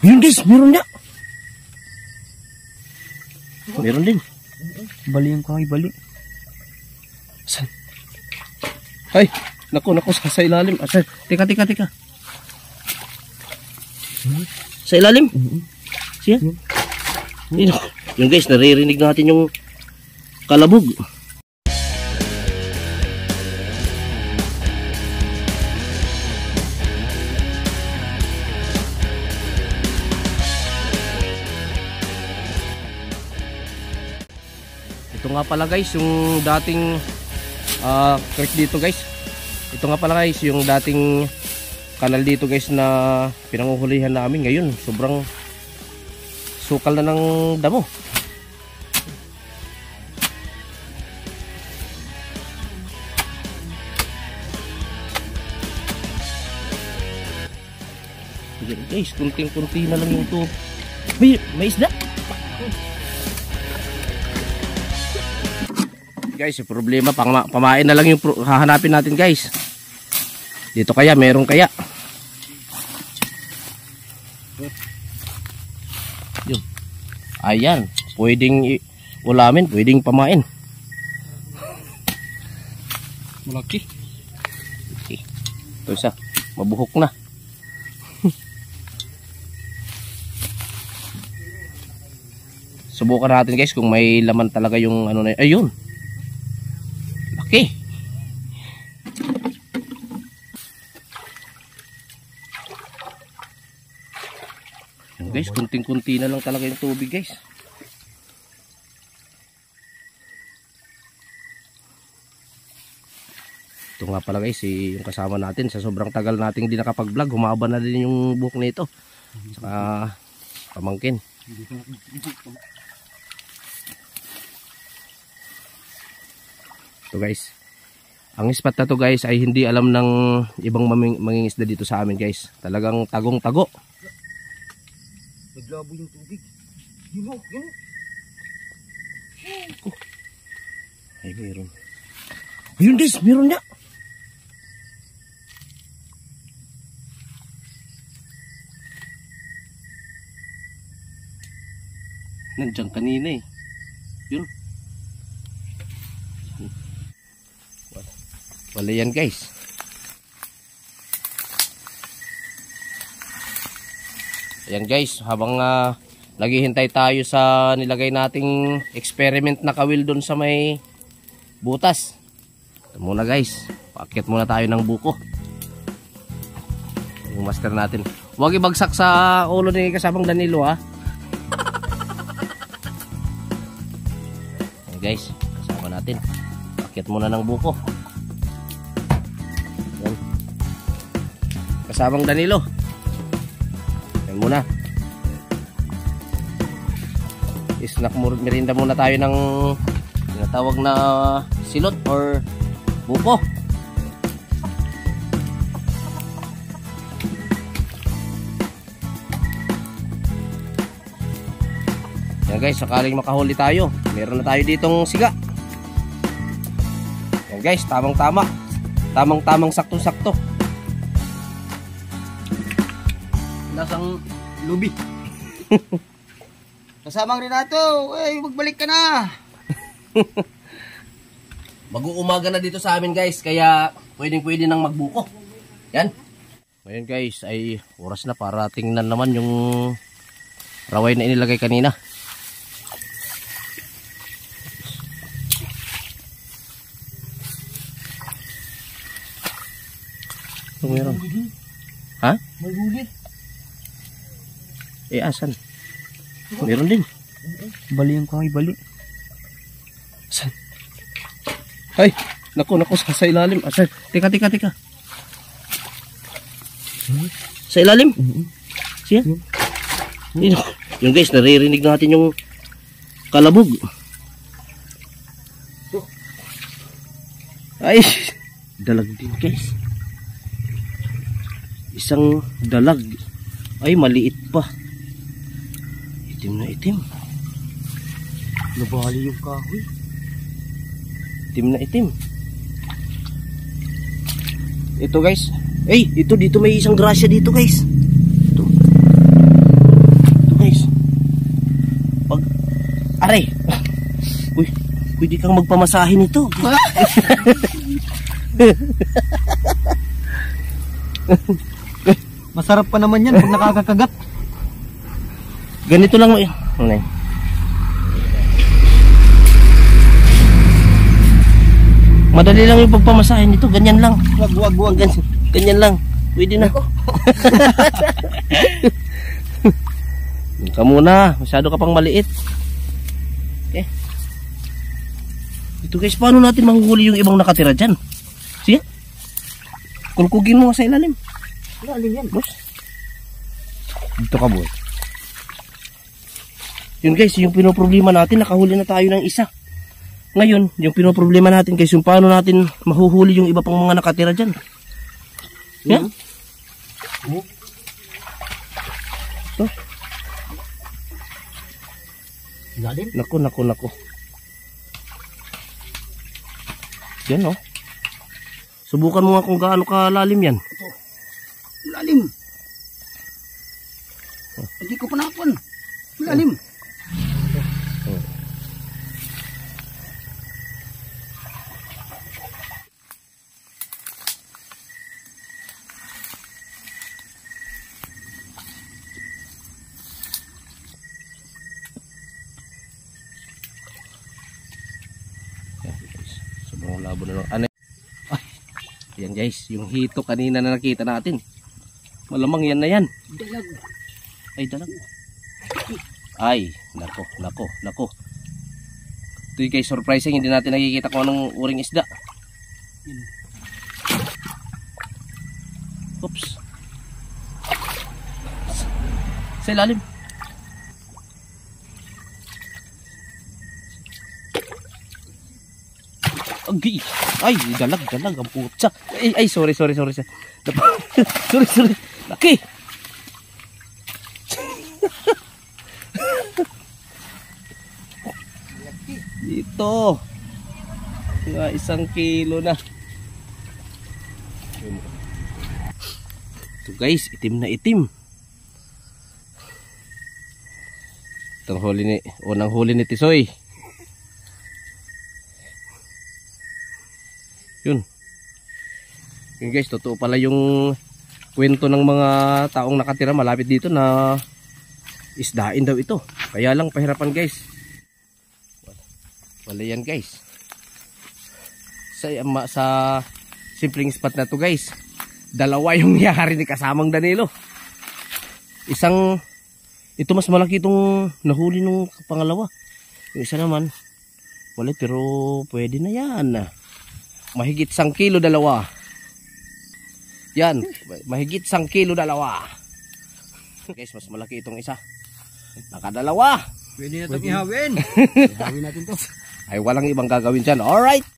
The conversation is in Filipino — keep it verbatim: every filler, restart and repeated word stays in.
Yun guys, meron niya. Meron din. Bali yung kahoy, bali. Saan? Ay, naku, naku, sa, sa ilalim. Ah, sa, tika, tika, tika. Hmm? Sa ilalim? Mm-hmm. Siya? Hmm. Yun, yun guys, naririnig natin yung kalabog. Ito nga pala guys, yung dating uh, kirk dito guys. Ito nga pala guys, yung dating kanal dito guys na pinanguhulihan namin. Ngayon, sobrang sukal na ng damo. Guys, kunting-kunti na lang yung to. May, may isda. Guys, yung problema, pang, pamain na lang yung pro, hahanapin natin guys. Dito kaya, meron kaya. Yun. Ayan, pwedeng ulamin, pwedeng pamain. Malaki. Okay. Ito isa, mabuhok na. Subukan natin guys kung may laman talaga yung ano na yun. Ayun. Okay. Guys, kunting-kunti na lang talaga yung tubig guys. Ito nga pala guys, eh, yung kasama natin sa sobrang tagal nating di nakapag-vlog, humaba na din yung buhok nito. Saka pamangkin. Ito guys, ang spot na to guys ay hindi alam ng ibang mangingisda dito sa amin guys. Talagang tagong-tago. Naglabo yung tubig. Yun o, yun o. Ay meron. Ayun guys, meron niya. Nandiyan kanina eh. Yun. Wala yan guys. Ayan guys, habang uh, naghihintay tayo sa nilagay nating experiment na kawil doon sa may butas. Ito muna guys, paakyat muna tayo ng buko. Yung master natin. Huwag ibagsak sa ulo ni kasamang Danilo ha. Ayan guys, kasama natin. Paakyat muna ng buko. Ayan. Kasamang Danilo. Ayan muna. Snack merinda muna tayo ng tinatawag na silot or buko. Yan guys, sakaling makahuli tayo, meron na tayo ditong siga. Yan guys, tamang tama. Tamang tamang sakto sakto. Lasang lubi. Kasamang Renato, eh, magbalik ka na. Mag-uumaga na dito sa amin guys, kaya pwedeng pwede nang magbuko. Yan. Ngayon guys, ay oras na para tingnan naman yung raway na inilagay kanina. Ito meron. Ha? May gulit. Eh, asan? Meron din. Bali yung kahoy, bali. Saan? Ay, naku, naku, sa, sa ilalim. Ah, sa, tika, tika, tika. Hmm? Sa ilalim? Mm-hmm. Siya? Hmm. Yun, yung guys, naririnig natin yung kalabog. Ay, dalag din guys. Isang dalag. Ay, maliit pa. Itim na itim. Nabali yung kahoy. Itim na itim. Ito guys. Eh, ito dito may isang grasya dito guys. Ito. Uy, pwede kang magpamasahin ito. Masarap pa naman yan pag nakakakagat. Ganito lang. Ano yun? Madali lang yung pagpamasahin nito. Ganyan lang. Wag, wag, wag. Ganyan, ganyan lang. Pwede na. Ka muna. Masyado ka pang maliit. Okay. Ito guys, paano natin mahuhuli yung ibang nakatira dyan? Sige. Kulkugin mo nga sa ilalim. Ilalim yan. Boss. Dito ka boy. Yun guys, yung pinoproblema natin, nakahuli na tayo ng isa. Ngayon, yung pinoproblema natin guys, yung paano natin mahuhuli yung iba pang mga nakatira dyan. Yan. Hmm? So. Ilalim? Naku, naku, naku. Yan oh. Subukan mo nga kung gaano kalalim yan. Ito. Ilalim. Oh. Hindi ko panapon. Ilalim. Oh. Oh. Sobrang labo na lang. Ano? Ay, yan guys, yung hito kanina na nakita natin. Malamang yan na yan. Dalag. Ay, dalag. Ay, nako, nako, nako. Ito guys, surprising. Hindi natin nakikita kung anong uring isda. Oops. Sa ilalim. Agi. Ay, dalag, dalag ang putsa. Ay, ay, sorry, sorry, sorry. Sorry, sorry. Laki. Dito. Nga, isang kilo na. Ito guys, itim na itim. Itong huli ni, unang huli ni Tisoy. Yun. Yun guys, totoo pala yung kwento ng mga taong nakatira malapit dito na isdain daw ito. Kaya lang pahirapan guys. Wala yan guys. Sa, sa simpleng spot na to guys, dalawa yung yari ni kasamang Danilo. Isang, ito mas malaki itong nahuli nung pangalawa. Yung isa naman, wala pero pwede na yan. Mahigit isang kilo dalawa. Yan, mahigit isang kilo dalawa. Guys, mas malaki itong isa. Nakadalawa. Pwede na itong ihawin. Ihawin natin to. Ay walang ibang gagawin dyan. Alright.